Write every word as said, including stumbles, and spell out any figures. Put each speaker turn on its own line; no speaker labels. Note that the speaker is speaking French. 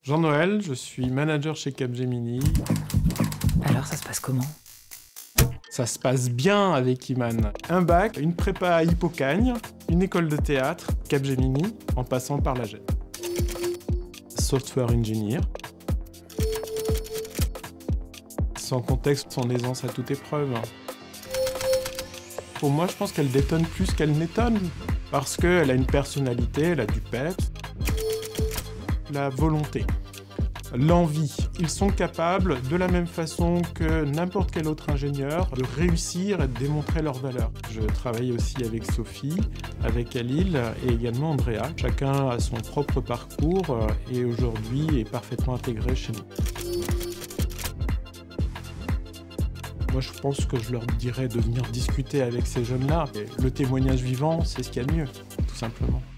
Jean-Noël, je suis manager chez Capgemini.
Alors, ça se passe comment?
Ça se passe bien avec Iman. Un bac, une prépa à Hippocagne, une école de théâtre, Capgemini, en passant par la G E T. Software engineer. Sans contexte, son aisance à toute épreuve. Pour moi, je pense qu'elle détonne plus qu'elle n'étonne. Parce qu'elle a une personnalité, elle a du peps. La volonté. L'envie. Ils sont capables, de la même façon que n'importe quel autre ingénieur, de réussir et de démontrer leur valeur. Je travaille aussi avec Sophie, avec Alil et également Andrea. Chacun a son propre parcours et aujourd'hui est parfaitement intégré chez nous. Moi, je pense que je leur dirais de venir discuter avec ces jeunes-là. Et le témoignage vivant, c'est ce qu'il y a de mieux, tout simplement.